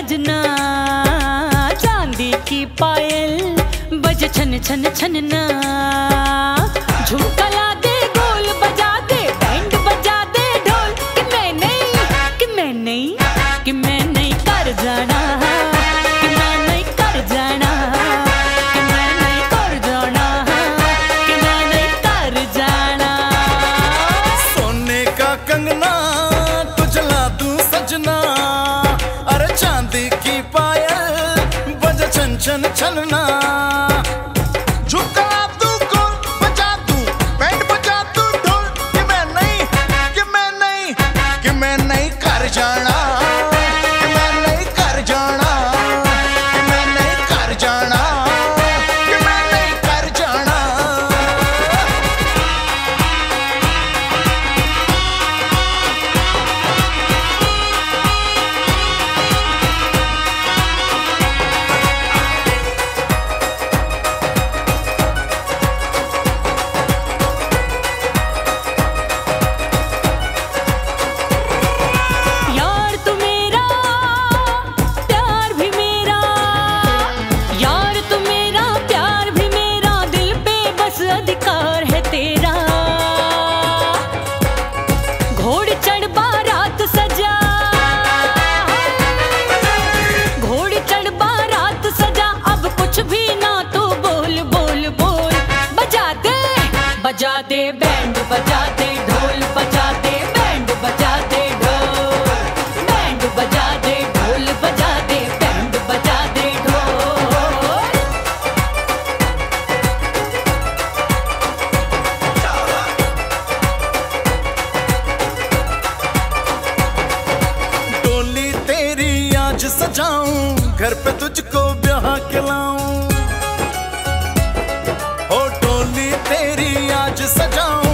सजना, चांदी की पायल बज छन छन छनना। झुमका ला दे, गोल बजा दे, बैंड बजा दे ढोल। कि मैं नहीं, कि मैं नहीं, कि मैं नहीं कर जाना, कि मैं नहीं कर जाना, कि मैं नहीं कर जाना, कि मैं नहीं कर जाना। सोने का कंगना तुझला दूं सजना, अरे चांदी की पायल बज छन छन छनना। झुमका दूं, गोल बजा दूं, बैंड बजा दूं ढोल। कि मैं नहीं, कि मैं नहीं, कि मैं नहीं कर जाना, कि मैं नहीं कर जाना, कि मैं नहीं कर जाना, कि मैं नहीं कर जाना। यार तू मेरा, प्यार भी मेरा, यार तू मेरा, प्यार भी मेरा, दिल पे बस अधिकार है तेरा। घोड़ चढ़ बारात सजा, घोड़ चढ़ बारात सजा। अब कुछ भी ना तू बोल बोल बोल। बजा दे, बजा दे बैंड बजा दे ढोल, बजा दे बैंड बजा दे ढोल, बैंड बजा दे ढोल, बजा दे बैंड बजा दे ढोल। डोली तेरी आज सजाऊं, घर पे तुझको ब्याह खिलाऊं। ओ डोली तेरी आज सजाऊं,